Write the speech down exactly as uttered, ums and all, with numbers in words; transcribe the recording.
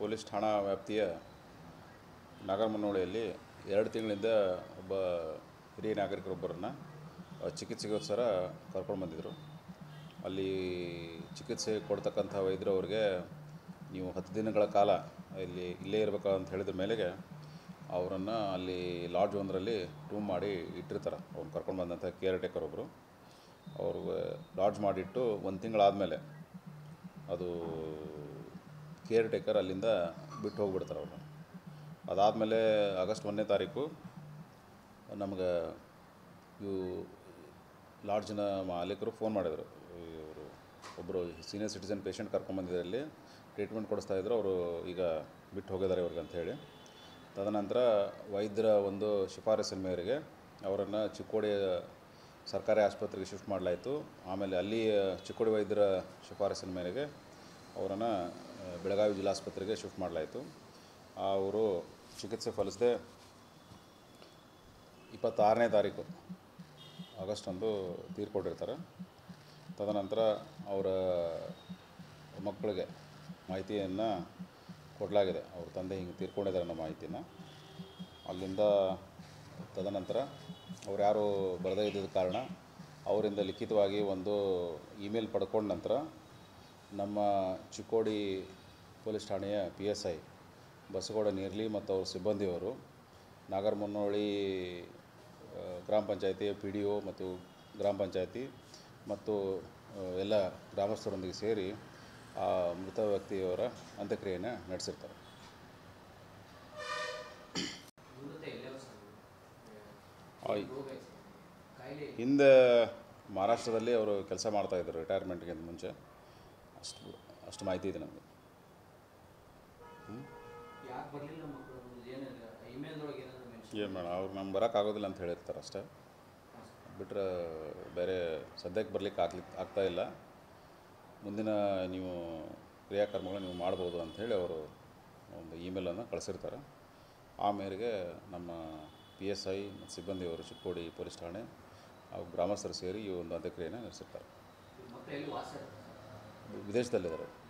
Police ಠಾಣಾ ವ್ಯಾಪ್ತಿಯ ನಾಗರಮುನ್ನೋಳಿಯಲ್ಲಿ ಎರಡು ತಿಂಗಳಿಂದ ಒಬ್ಬ ಹಿರಿಯ ನಾಗರಿಕರೊಬ್ಬರನ್ನು ಚಿಕಿತ್ಸೆಗೋಸ್ಕರ ಕರ್ಕೊಂಡು ಬಂದಿದ್ದರು. ಅಲ್ಲಿ ಚಿಕಿತ್ಸೆ ಕೊಡ್ತಕ್ಕಂಥ ವೈದ್ಯರು ಅವ್ರಿಗೆ ನೀವು ಹತ್ತು ದಿನಗಳ ಕಾಲ ಇಲ್ಲಿ ಇಲ್ಲೇ ಇರಬೇಕು ಅಂತ ಹೇಳಿದ ಮೇಲೆಗೆ ಅವರನ್ನು ಅಲ್ಲಿ ಲಾಡ್ಜ್ ಒಂದರಲ್ಲಿ ರೂಮ್ ಮಾಡಿ ಇಟ್ಟಿರ್ತಾರೆ. ಅವ್ನು ಕರ್ಕೊಂಡು ಬಂದಂಥ ಕೇರ್ ಟೇಕರ್ ಒಬ್ಬರು ಅವ್ರಿಗೆ ಲಾಡ್ಜ್ ಮಾಡಿಟ್ಟು ಒಂದು ತಿಂಗಳಾದಮೇಲೆ ಅದು ಕೇರ್ ಟೇಕರ್ ಅಲ್ಲಿಂದ ಬಿಟ್ಟು ಹೋಗ್ಬಿಡ್ತಾರೆ ಅವ್ರನ್ನ. ಅದಾದಮೇಲೆ ಆಗಸ್ಟ್ ಒಂದನೇ ತಾರೀಕು ನಮಗೆ ಇವು ಲಾಡ್ಜಿನ ಮಾಲೀಕರು ಫೋನ್ ಮಾಡಿದರು. ಇವರು ಒಬ್ಬರು ಸೀನಿಯರ್ ಸಿಟಿಸನ್ ಪೇಷಂಟ್ ಕರ್ಕೊಂಬಂದಿದ್ದಲ್ಲಿ ಟ್ರೀಟ್ಮೆಂಟ್ ಕೊಡಿಸ್ತಾಯಿದ್ರು, ಅವರು ಈಗ ಬಿಟ್ಟು ಹೋಗಿದ್ದಾರೆ ಇವ್ರಿಗೆ ಅಂಥೇಳಿ. ತದನಂತರ ವೈದ್ಯರ ಒಂದು ಶಿಫಾರಸಿನ ಮೇರೆಗೆ ಅವರನ್ನು ಚಿಕ್ಕೋಡಿ ಸರ್ಕಾರಿ ಆಸ್ಪತ್ರೆಗೆ ಶಿಫ್ಟ್ ಮಾಡಲಾಯಿತು. ಆಮೇಲೆ ಅಲ್ಲಿ ಚಿಕ್ಕೋಡಿ ವೈದ್ಯರ ಶಿಫಾರಸಿನ ಮೇರೆಗೆ ಅವರನ್ನು ಬೆಳಗಾವಿ ಜಿಲ್ಲಾಸ್ಪತ್ರೆಗೆ ಶಿಫ್ಟ್ ಮಾಡಲಾಯಿತು. ಅವರು ಚಿಕಿತ್ಸೆ ಫಲಿಸದೆ ಇಪ್ಪತ್ತಾರನೇ ತಾರೀಕು ಆಗಸ್ಟ್ ಅಂದು ತೀರ್ಕೊಂಡಿರ್ತಾರೆ. ತದನಂತರ ಅವರ ಮಕ್ಕಳಿಗೆ ಮಾಹಿತಿಯನ್ನು ಕೊಡಲಾಗಿದೆ, ಅವ್ರ ತಂದೆ ಹಿಂಗೆ ತೀರ್ಕೊಂಡಿದ್ದಾರೆ ಅನ್ನೋ ಮಾಹಿತಿನ. ಅಲ್ಲಿಂದ ತದನಂತರ ಅವ್ರು ಯಾರು ಬರದೇ ಇದ್ದಿದ್ದ ಕಾರಣ ಅವರಿಂದ ಲಿಖಿತವಾಗಿ ಒಂದು ಇಮೇಲ್ ಪಡ್ಕೊಂಡ ನಂತರ ನಮ್ಮ ಚಿಕ್ಕೋಡಿ ಪೊಲೀಸ್ ಠಾಣೆಯ P S I Basagouda Nirli ಮತ್ತು ಅವ್ರ ಸಿಬ್ಬಂದಿಯವರು ನಾಗರಮುನ್ನೋಳಿ ಗ್ರಾಮ ಪಂಚಾಯತಿಯ ಪಿ ಡಿ ಒ ಮತ್ತು ಗ್ರಾಮ ಪಂಚಾಯತಿ ಮತ್ತು ಎಲ್ಲ ಗ್ರಾಮಸ್ಥರೊಂದಿಗೆ ಸೇರಿ ಆ ಮೃತ ವ್ಯಕ್ತಿಯವರ ಅಂತ್ಯಕ್ರಿಯೆಯನ್ನು ನಡೆಸಿರ್ತಾರೆ. ಹಿಂದೆ ಮಹಾರಾಷ್ಟ್ರದಲ್ಲಿ ಅವರು ಕೆಲಸ ಮಾಡ್ತಾಯಿದ್ರು ರಿಟೈರ್ಮೆಂಟ್ಗಿಂತ ಮುಂಚೆ. ಅಷ್ಟು ಅಷ್ಟು ಮಾಹಿತಿ ಇದೆ ನಮಗೆ. ಏನು ಮೇಡಮ್, ಅವ್ರು ನಮ್ಗೆ ಬರೋಕ್ಕಾಗೋದಿಲ್ಲ ಅಂತ ಹೇಳಿರ್ತಾರೆ ಅಷ್ಟೇ. ಬಿಟ್ಟರೆ ಬೇರೆ ಸದ್ಯಕ್ಕೆ ಬರಲಿಕ್ಕೆ ಆಗ್ಲಿಕ್ಕೆ ಆಗ್ತಾಯಿಲ್ಲ. ಮುಂದಿನ ನೀವು ಕ್ರಿಯಾಕರ್ಮಗಳು ನೀವು ಮಾಡ್ಬೋದು ಅಂಥೇಳಿ ಅವರು ಒಂದು ಇಮೇಲನ್ನು ಕಳಿಸಿರ್ತಾರೆ. ಆ ಮೇರೆಗೆ ನಮ್ಮ ಪಿ ಎಸ್ ಐ ಮತ್ತು ಸಿಬ್ಬಂದಿಯವರು ಚಿಕ್ಕೋಡಿ ಪೊಲೀಸ್ ಠಾಣೆ ಹಾಗೂ ಗ್ರಾಮಸ್ಥರು ಸೇರಿ ಈ ಒಂದು ಅಂತ್ಯಕ್ರಿಯೆಯನ್ನು ನಡೆಸಿರ್ತಾರೆ. ವಿದೇಶದಲ್ಲಿದ್ದಾರೆ.